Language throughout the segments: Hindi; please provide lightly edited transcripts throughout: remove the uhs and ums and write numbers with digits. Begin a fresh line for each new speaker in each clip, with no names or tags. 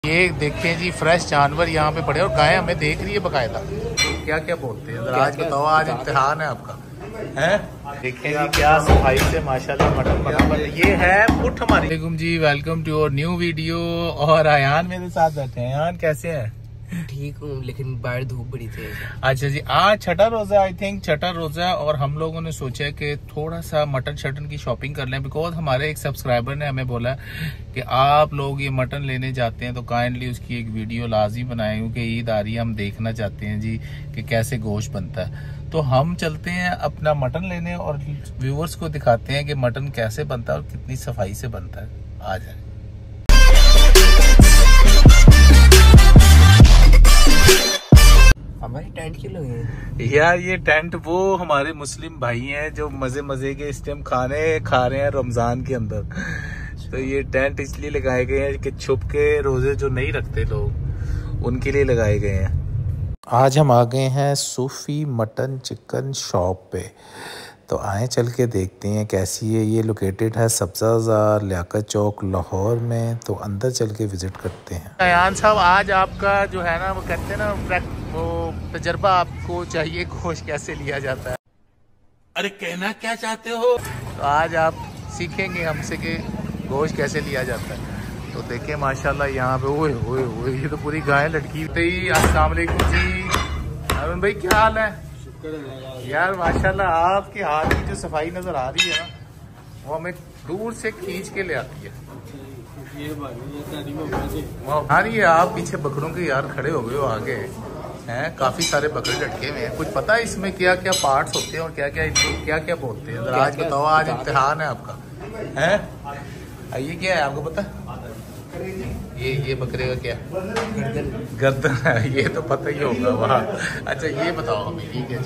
ये देखें जी फ्रेश जानवर यहाँ पे पड़े और गाय हमें देख रही है बकायदा। क्या क्या बोलते हैं आज बताओ, आज इम्तिहान है आपका है। देखें जी क्या सफाई से माशाल्लाह मटन बना। ये है पुट हमारी। वालेकुम जी, welcome to our new video. और अयान मेरे साथ बैठे हैं। अयान कैसे हैं?
ठीक हूँ, लेकिन बाहर धूप बड़ी तेज है।
अच्छा जी, आज छठा रोजा, आई थिंक छठा रोजा, और हम लोगों ने सोचा कि थोड़ा सा मटन शटन की शॉपिंग कर लें। बिकॉज हमारे एक सब्सक्राइबर ने हमें बोला कि आप लोग ये मटन लेने जाते हैं तो काइंडली उसकी एक वीडियो लाजमी बनाएं, क्योंकि ईद आ रही है, हम देखना चाहते हैं जी कि कैसे गोश्त बनता है। तो हम चलते हैं अपना मटन लेने और व्यूवर्स को दिखाते हैं कि मटन कैसे बनता है और कितनी सफाई से बनता है। आ जाए।
हमारे टेंट क्यों लगे हैं?
यार ये टेंट वो हमारे मुस्लिम भाई हैं जो मजे मजे के इस टाइम खाने खा रहे हैं रमजान के अंदर। तो ये टेंट इसलिए लगाए गए हैं कि छुप के रोजे जो नहीं रखते लोग उनके लिए लगाए गए हैं। आज हम आ गए हैं सूफी मटन चिकन शॉप पे, तो आए चल के देखते हैं कैसी है। ये लोकेटेड है सब्ज़ाज़ार लियाकत चौक लाहौर में, तो अंदर चल के विजिट करते हैं। अयान साहब, आज आपका जो है ना वो कहते हैं ना वो तजर्बा आपको चाहिए, गोश्त कैसे लिया जाता है। अरे कहना क्या चाहते हो? तो आज आप सीखेंगे हमसे कि गोश्त कैसे लिया जाता है। तो देखें माशाल्लाह यहाँ पे ओए ओए ओए ये तो पूरी गाय लटकी हुई। अस्सलाम वालेकुम जी अरुण भाई, क्या हाल है? यार माशाल्लाह आपके हाथ की जो सफाई नजर आ रही है ना, वो हमें दूर से खींच के ले आती है। हाँ ये आप पीछे बकरों के यार खड़े हो गए हो, आगे हैं काफी सारे बकरे लटके हुए हैं। कुछ पता है इसमें क्या क्या पार्ट्स होते हैं और क्या क्या इनको क्या क्या बोलते हैं? आज बताओ, आज इम्तिहान है आपका है। ये क्या है आपको पता? ये बकरे का क्या गर्दन है, ये तो पता ही होगा वहाँ। अच्छा ये बताओ हमें, ये क्या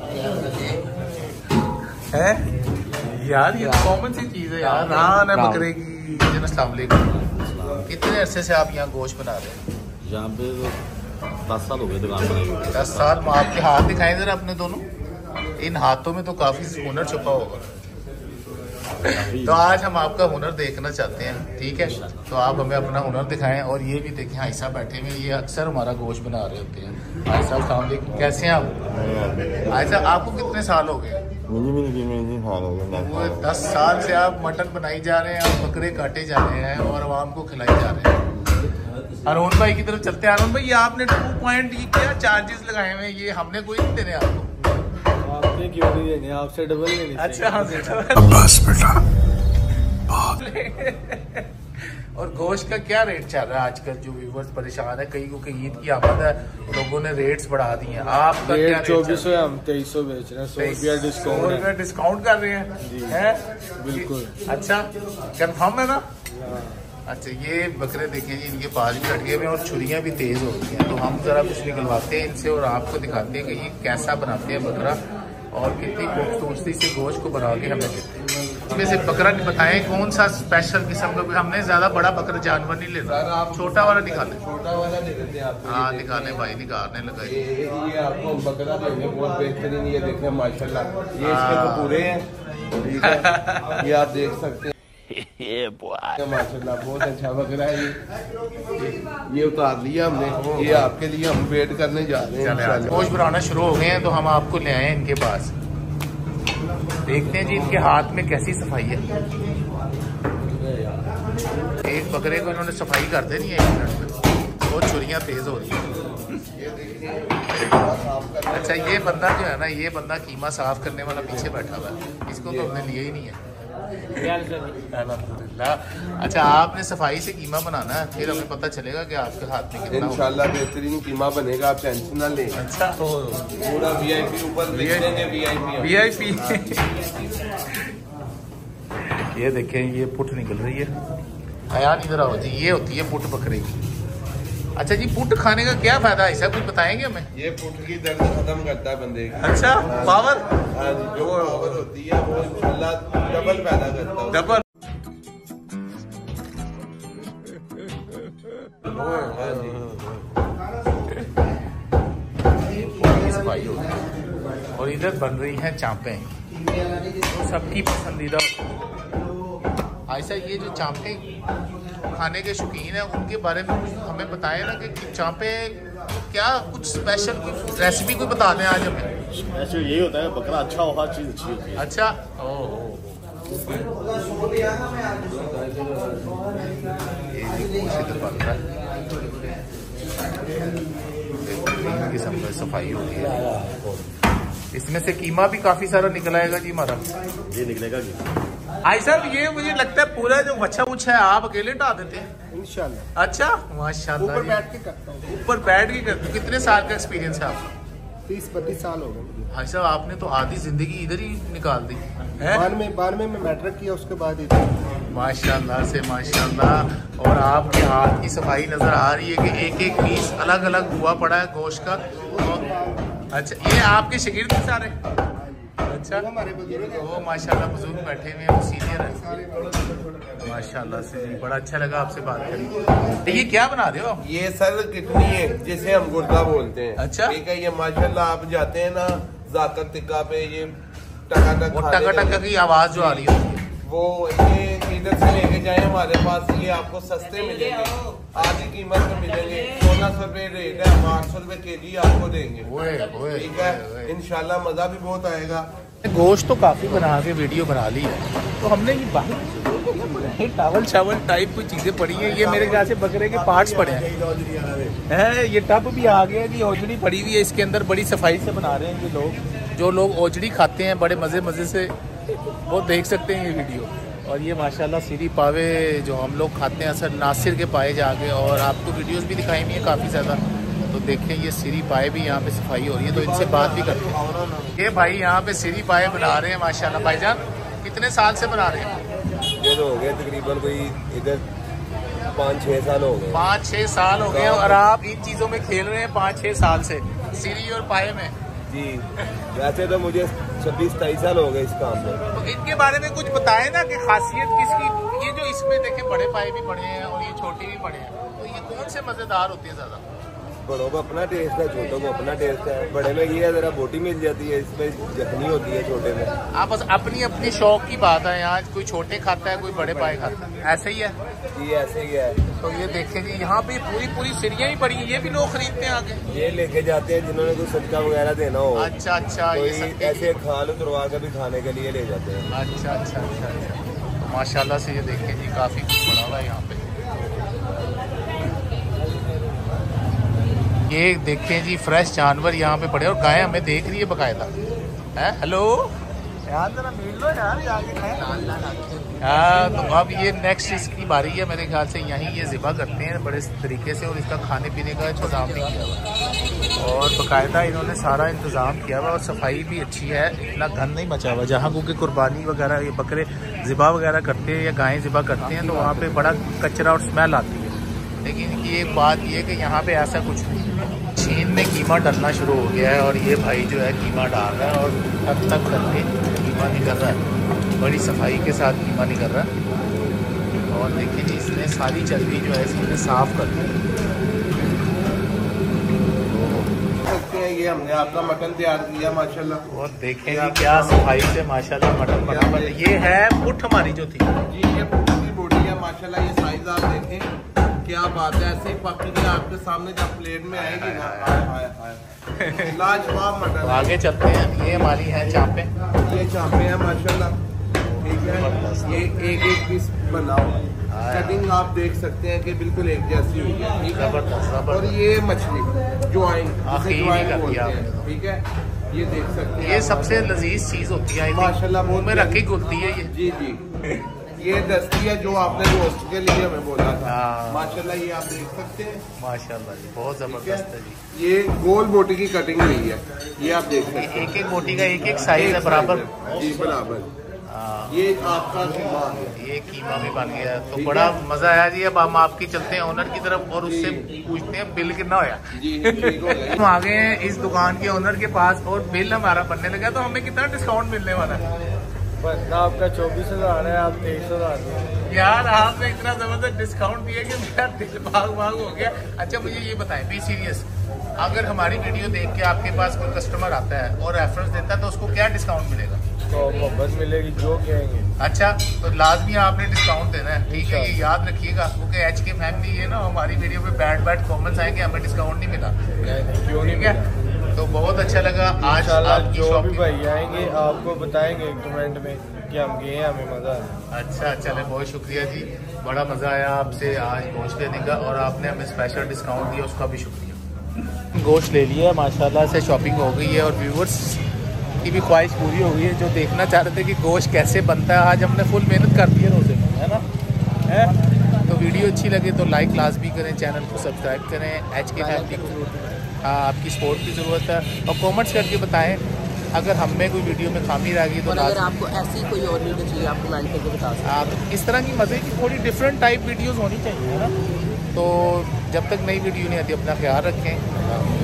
है यार? ये कॉमन सी चीज है यार, रान है बकरे की। अस्सलाम वालेकुम। कितने अरसे से आप यहाँ गोश्त बना रहे हैं?
यहाँ पे 10 साल हो गए दुकान बनाई।
10 साल। आपके हाथ दिखाएं जरा अपने दोनों। इन हाथों में तो काफी हुनर छुपा होगा। तो आज हम आपका हुनर देखना चाहते हैं, ठीक है? तो आप हमें अपना हुनर दिखाएं। और ये भी देखें भाई साहब बैठे हुए, ये अक्सर हमारा गोश्त बना रहे होते हैं। भाई साहब सामने कैसे हैं आप? भाई साहब आपको कितने साल हो गए? 10 साल से आप मटन बनाई जा रहे हैं, आप बकरे काटे जा रहे हैं और आवाम को खिलाई जा रहे हैं। अरुण भाई की तरफ चलते हैं। अरुण भाई, आपने 2 पॉइंट ये क्या चार्जेस लगाए हुए हैं? ये हमने कोई नहीं देने आपको।
आपने क्यों नहीं देने? आपसे डबल लेने।
अच्छा
बस बेटा।
और गोश्त का क्या रेट चल रहा है आजकल? जो व्यूवर्स परेशान है, कई क्योंकि ईद की आमद है, लोगों ने रेट्स बढ़ा दिए हैं। आपका क्या
2400 है, हम 2300 बेच रहे हैं। 100 रुपया
डिस्काउंट कर रहे हैं।
बिल्कुल।
अच्छा कंफर्म है ना? अच्छा ये बकरे देखें जी, इनके पास भी लटके हुए हैं और छुरियां भी तेज होती हैं। तो हम जरा कुछ निकलवाते हैं इनसे और आपको दिखाते हैं कि ये कैसा बनाते हैं बकरा और कितनी खूबसूरती से गोश्त को बना के हमें देते हैं। इसमें से बकरा बताएं कौन सा स्पेशल किस्म का? हमने ज्यादा बड़ा बकरा जानवर नहीं लेना, आप छोटा वाला दिखाते।
छोटा वाला दे देते हैं आपको।
हाँ दिखाने भाई, दिखाने लगा।
ये आपको बकरा देंगे बहुत बेहतरीन। ये देखें माशाल्लाह, ये इसके तो पूरे हैं, ठीक है? ये आप देख सकते हैं। माशाल्लाह बहुत अच्छा बकरा है। ये उतार लिया हमने, ये आपके लिए हम वेट करने जा रहे हैं।
गोश्त बनाना शुरू हो गए हैं, तो हम आपको ले आए इनके पास। देखते हैं जी इनके हाथ में कैसी सफाई है। एक बकरे को इन्होंने सफाई कर देनी है 1 मिनट में, बहुत छुरियां तेज हो रही है। अच्छा ये बंदा जो है ना, ये बंदा कीमा साफ करने वाला पीछे बैठा हुआ है, इसको तो हमने लिया ही नहीं है। अल्हम्दुलिल्लाह। अच्छा आपने सफाई से कीमा बनाना है, फिर हमें पता चलेगा कि आपके हाथ में कितना।
इंशाल्लाह बेहतरीन कीमा बनेगा, आप टेंशन ना लें।
अच्छा
पूरा VIP ऊपर VIP।
ये देखें ये पुट निकल रही है। अयान इधर आओ जी, ये होती है पुट बकरे की। अच्छा जी पुट खाने का क्या फायदा है, ऐसा कुछ बताएंगे हमें?
ये पुट की दर्द खत्म करता है बंदे की।
अच्छा पावर?
हाँ जी, जो पावर होती है वो इंशाल्लाह डबल पैदा करता है।
डबल। सफाई हो गई और इधर बन रही हैं चांपें, तो सबकी पसंदीदा। ऐसा ये जो चांपें खाने के शौकीन हैं उनके बारे में कुछ हमें बताएं ना कि चाँपे क्या कुछ स्पेशल कोई रेसिपी कोई बता दें आज हमें।
ऐसे यही होता है, बकरा अच्छा हो हर चीज़ अच्छी होती है।
अच्छा किस्म की सफाई होती है। इसमें से कीमा भी काफी सारा निकल आएगा जी हमारा।
ये निकलेगा जी
आई साहब, ये मुझे लगता है पूरा जो वच्छा उच्छा है आप अकेले ढा देते हैं?
इंशाल्लाह।
अच्छा माशाल्लाह।
ऊपर बैठ के करता हूँ।
ऊपर बैठ के करते हो? कितने साल का एक्सपीरियंस है आपका?
30-32 साल हो गए।
भाई साहब आपने तो आधी जिंदगी इधर ही निकाल दी है।
92 में मैट्रिक किया, उसके बाद इधर।
माशाल्लाह से माशाल्लाह। और आपके हाथ की सफाई नजर आ रही है कि एक एक पीस अलग अलग हुआ पड़ा है गोश्त का। और अच्छा ये आपके शागिर्द हैं सारे? अच्छा
हमारे बुजुर्ग
वो माशाल्लाह बुजुर्ग बैठे हुए हैं, सीनियर है माशाल्लाह से। बड़ा अच्छा लगा आपसे बात करके। ये क्या बना रहे हो आप?
ये सर किडनी है जिसे हम गुर्दा बोलते हैं।
अच्छा।
ठीक है, ये माशाल्लाह आप जाते हैं ना जाकर टिक्का पे, ये टका
वो टका टका की आवाज जो आ रही है
वो ये इधर से लेके जाए हमारे पास, ये आपको सस्ते मिलेंगे, आधी कीमत में मिलेंगे। 1600 रुपए रेट है, हम 800 रुपए केजी आपको देंगे। ठीक है, इंशाल्लाह मजा भी बहुत आएगा।
गोश्त तो काफी बना के वीडियो बना ली है, तो हमने ये बाहर टावल चावल टाइप कोई चीजें पड़ी हैं। ये मेरे ख्याल से बकरे के पार्ट्स पड़े हैं। ये टब भी आ गया जी, ओजड़ी पड़ी हुई है इसके अंदर, बड़ी सफाई से बना रहे हैं ये लोग। जो लोग ओजड़ी खाते हैं बड़े मजे से वो देख सकते हैं ये वीडियो। और ये माशाल्लाह सीरी पावे जो हम लोग खाते हैं असल नासिर के पाए जाके, और आपको वीडियोस भी दिखाई हुई है काफ़ी ज़्यादा। तो देखें ये सीरी पाए भी यहाँ पे सफाई हो रही है, तो इनसे बात भी करते हैं। ये भाई यहाँ पे सीरी पाए बना रहे हैं माशाल्लाह। भाईजान कितने साल से बना रहे हैं?
ये तो हो गया तकरीबन कोई इधर 5-6 साल हो गए।
5-6 साल हो गए और आप इन चीज़ों में खेल रहे हैं 5-6 साल से, सीरी और पाए में?
जी, वैसे तो मुझे 26-27 साल हो गए इस काम में।
तो इनके बारे में कुछ बताएं ना कि खासियत किसकी। ये जो इसमें देखें बड़े पाए भी पड़े हैं और ये छोटे भी पड़े हैं, तो ये कौन से मजेदार होते हैं ज्यादा?
बड़ों को अपना टेस्ट है, छोटों को अपना टेस्ट है। बड़े में ये जरा बोटी मिल जाती है, इसमें जखनी होती है छोटे में।
आप बस अपनी अपनी शौक की बात है, यहाँ कोई छोटे खाता है कोई बड़े पाए खाता है, ऐसे ही है
जी, ऐसे ही है।
तो ये देखें जी यहाँ पे पूरी सिरियाँ ही पड़ी हैं, ये भी लोग खरीदते हैं आगे?
ये लेके जाते हैं जिन्होंने कोई सदका वगैरह देना हो।
अच्छा ये
ऐसे खाल उतरवा कर भी खाने के लिए ले जाते हैं।
अच्छा। तो माशाल्लाह से ये देखें जी काफी कुछ बना हुआ है यहाँ पे। ये देखें जी फ्रेश जानवर यहाँ पे पड़े और गाय हमें देख रही है बकायदा है। हेलो यार जरा मिल लो यार हाँ। तो अब ये नेक्स्ट इसकी बारी है मेरे ख्याल से, यहीं ये ज़िबा करते हैं बड़े तरीके से, और इसका खाने पीने का इंतज़ाम भी किया हुआ और बाकायदा इन्होंने सारा इंतज़ाम किया हुआ और सफाई भी अच्छी है, इतना गंद नहीं मचा हुआ। जहाँ क्योंकि कुर्बानी वगैरह ये बकरे ज़िबा वगैरह करते हैं या गायें ज़िबा करते हैं तो वहाँ पर बड़ा कचरा और स्मेल आती है, लेकिन इनकी एक बात ये कि यहाँ पे ऐसा कुछ नहीं। चीन में कीमा डलना शुरू हो गया है और ये भाई जो है कीमा डाल रहा है और तब तक करके कीमा निकल रहा है, बड़ी सफाई के साथ कीमा निकल रहा है। और देखिए जी इसने सारी चर्बी जो है इसने साफ कर दी।
ये हमने आपका मटन तैयार किया माशाल्लाह।
और देखें जी क्या सफाई से माशाल्लाह मटन बना। ये है पुट हमारी जो थी
जी, ये पुट की बोटी है माशाल्लाह। ये साइज आप देखें क्या बात है, ऐसे ही पकी आपके सामने जब प्लेट में आएगी ना, लाजवाब मटन।
आगे चलते हैं, ये हमारी है चापे।
ये चापे हैं माशाल्लाह, ठीक है। ये एक पीस बना हुआ, कटिंग आप देख सकते हैं कि बिल्कुल एक जैसी हुई है, ठीक है। और ये मछली ज्वाइन बोलते हैं, ठीक है। ये देख सकते हैं,
ये सबसे लजीज चीज होती है
माशाल्लाह, मुंह
में रखी घुलती है ये।
जी ये दस्ती है जो आपने रोस्ट के लिए हमें बोला था माशाल्लाह। ये आप देख सकते हैं माशाल्लाह
जी, बहुत जबरदस्त है जी।
ये गोल बोटी की कटिंग हुई है, ये आप देख सकते हैं।
एक बोटी का एक साइज है बराबर
जी, बराबर। ये आपका कीमा है,
ये कीमा भी बन गया, तो बड़ा मजा आया जी। अब हम आपकी चलते हैं ओनर की तरफ और उससे पूछते हैं बिल कितना होया। हम आ गए हैं इस दुकान के ओनर के पास और बिल हमारा बनने लगा, तो हमें कितना डिस्काउंट मिलने वाला है?
आपका 24,000 है, आप 23,000।
यार आपने इतना जबरदस्त डिस्काउंट दिया कि मेरा दिल भाग हो गया। अच्छा मुझे ये बताएं, बी सीरियस, अगर हमारी वीडियो देख के आपके पास कोई कस्टमर आता है और रेफरेंस देता है तो उसको क्या डिस्काउंट मिलेगा?
आपको मोहब्बत मिलेगी जो कहेंगे।
अच्छा, तो लाजमी आपने डिस्काउंट देना है, ठीक है? ये याद रखिएगा, क्योंकि HK फैमिली है ना, हमारी वीडियो पे बैड कमेंट्स आएंगे, हमें डिस्काउंट नहीं मिला।
क्यों नहीं
ठीक है? तो बहुत अच्छा लगा आज आपकी
जो भी
शॉपिंग।
भाई आएंगे आपको बताएंगे कमेंट में कि हम गए, हमें मजा आया।
अच्छा, चले, बहुत शुक्रिया जी, बड़ा मजा आया आपसे आज गोश्त लेने का, और आपने हमें स्पेशल डिस्काउंट दिया, उसका भी शुक्रिया। गोश्त ले लिया, माशाल्लाह से शॉपिंग हो गई है, और व्यूवर्स की भी ख्वाहिश पूरी हो गई है जो देखना चाह रहे थे कि गोश्त कैसे बनता है। आज हमने फुल मेहनत कर दी है रोज़े में, है ना? है? तो वीडियो अच्छी लगे तो लाइक लाजमी करें, चैनल को सब्सक्राइब करें। HK फैमिली को हाँ आपकी सपोर्ट की ज़रूरत है, और कमेंट्स करके बताएं अगर हमें कोई वीडियो में खामी रह गई तो।
और अगर आपको ऐसी कोई और वीडियो चाहिए आप कमेंट करके बता सकते हैं।
हाँ, तो इस तरह की मज़े की थोड़ी डिफरेंट टाइप वीडियोज़ होनी चाहिए, है ना? तो जब तक नई वीडियो नहीं आती अपना ख्याल रखें।